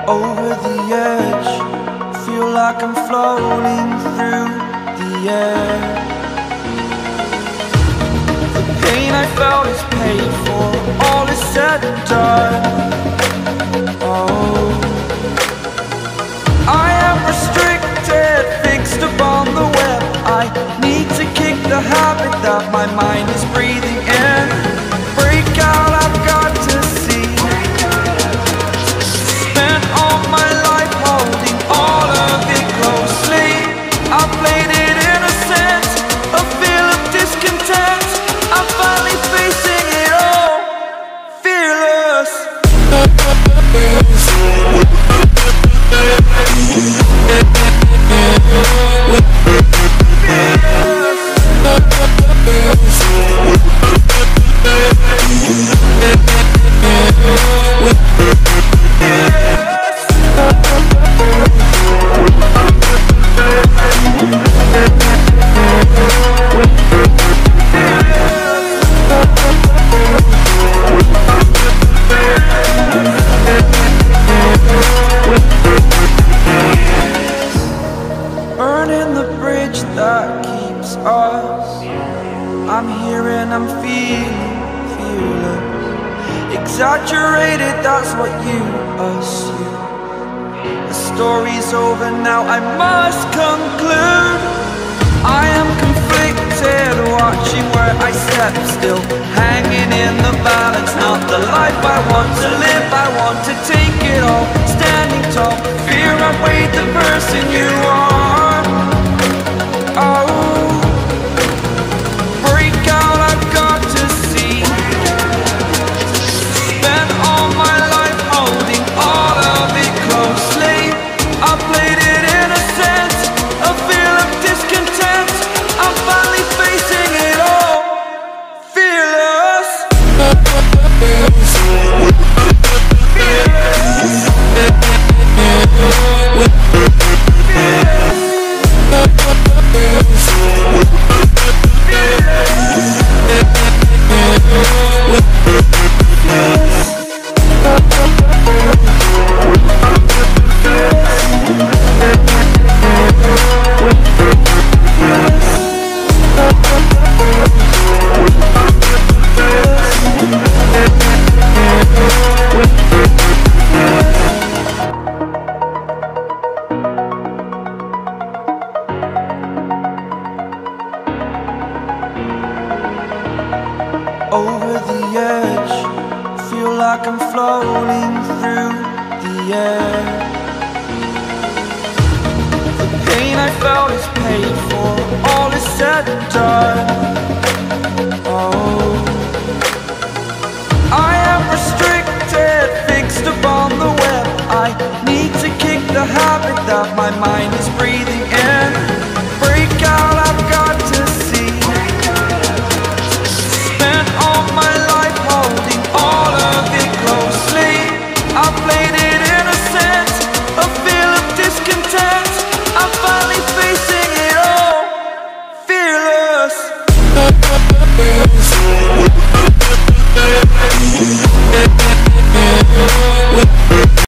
over the edge. Feel like I'm floating through the air. The pain I felt is paid for, all is said and done. Oh, I am restricted, fixed upon the web. I need to kick the habit that my mind is breathing in. Break out, I've got to see. Spent all my life holding all of it closely. I played it innocent, a feel of discontent. I'm finally facing it all, fearless. Burning the bridge that keeps us. I'm here and I'm feeling fearless. Exaggerated, that's what you assume. The story's over now, I must conclude. I am conflicted, watching where I step still, hanging in the balance. Not the life I want to live, I want to take it all. Standing tall, fear outweighed the person you are. Oh, break out, I've got to see. Spent all my life holding all of it closely. I played it innocent, a feel of discontent. I'm finally facing it all, fearless. Over the edge, feel like I'm floating through the air. The pain I felt is paid for, all is said and done. Oh,